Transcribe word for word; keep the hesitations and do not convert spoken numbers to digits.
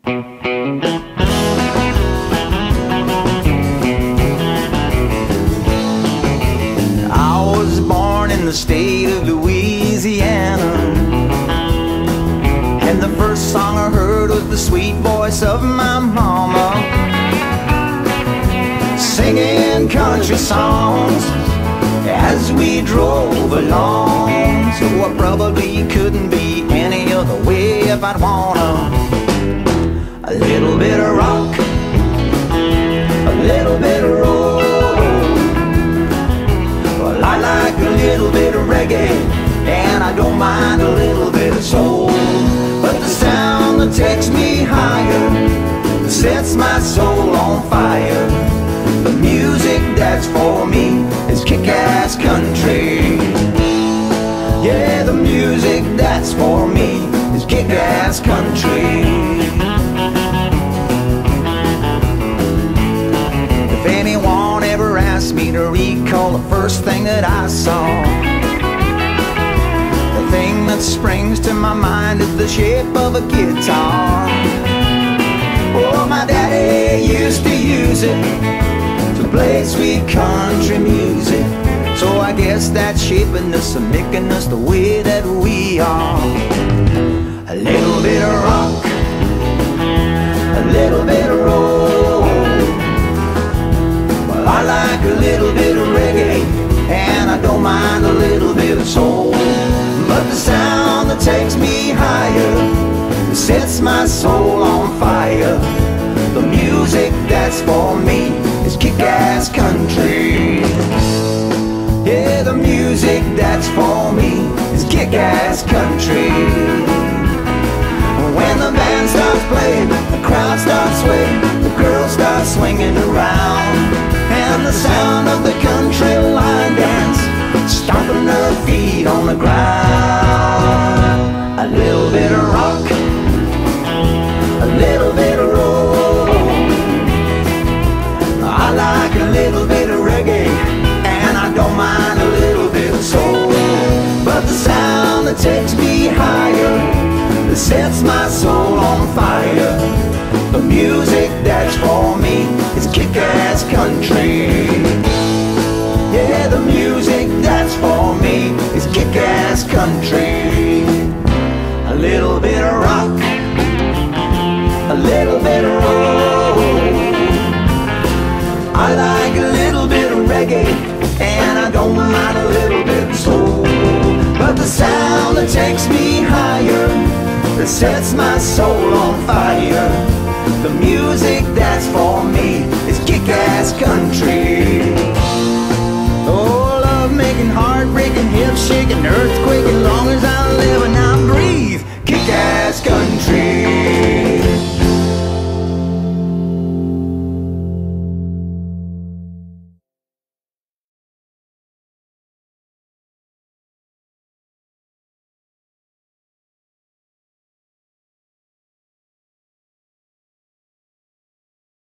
I was born in the state of Louisiana, and the first song I heard was the sweet voice of my mama, singing country songs as we drove along. So I probably couldn't be any other way if I'd wanna. A little bit of rock, a little bit of roll. Well, I like a little bit of reggae, and I don't mind a little bit of soul. But the sound that takes me higher, that sets my soul on fire, the music that's for me is kick-ass country. Yeah, the music that's for me is kick-ass country. If anyone ever asked me to recall the first thing that I saw, the thing that springs to my mind is the shape of a guitar. Oh, my daddy used to use it to play sweet country music. So I guess that's shaping us and making us the way that we are. A little bit of rock, a little bit of roll. Well, I like a little bit of reggae, and I don't mind a little bit of soul. But the sound that takes me higher, that sets my soul on fire, the music that's for me is kick-ass country. Yeah, the music that's for me is kick-ass country. When the band starts playing, the crowd starts swaying, the girls start swinging around, and the sound of the country line dance, stomping their feet on the ground. A little bit of rock, a little bit of roll. I like a little bit of reggae, and I don't mind a little bit of soul. But the sound that takes me higher, that sets my soul on fire, the music that's for me is kick-ass country. Yeah, the music that's for me is kick-ass country. A little bit of rock, a little bit of roll. I like a little bit of reggae, and I don't mind a little bit of soul. But the sound that takes me higher, that sets my soul on fire, the music that's for me is kick-ass country. Oh, love-making, heart-breaking, hip-shaking, earthquake, as long as I live and I breathe, kick-ass country.